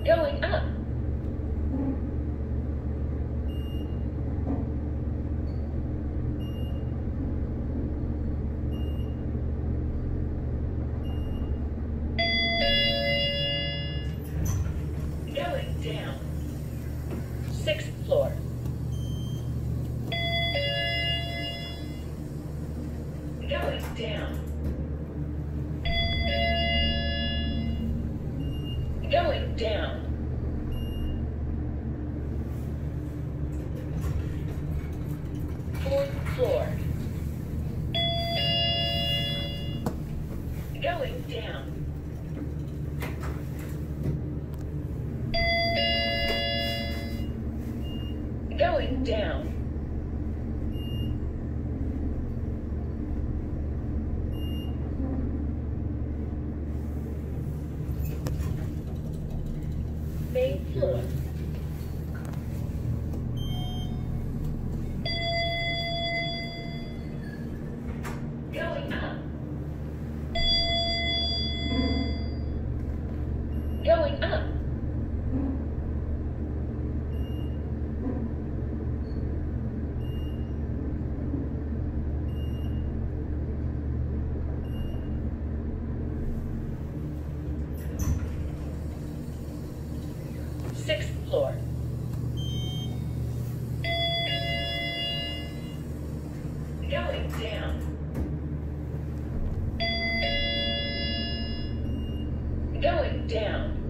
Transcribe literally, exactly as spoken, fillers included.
Going up. Going down. Sixth floor. Going down. Going down. Fourth floor. Going down. Going down. Main floor. Going up. Going up. Sixth floor. Going down. Going down.